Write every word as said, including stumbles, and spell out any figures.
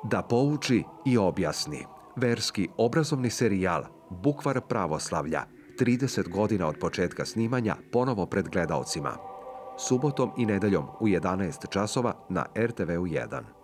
Da pouči i objasni. Verski obrazovni serijal Bukvar pravoslavlja, trideset godina od početka snimanja, ponovo pred gledaocima. Subotom i nedeljom u jedanaest časova na er te ve u jedan.